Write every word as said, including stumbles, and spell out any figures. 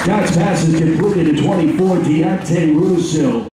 Scott's pass is completed to twenty-four, Deontay Russo.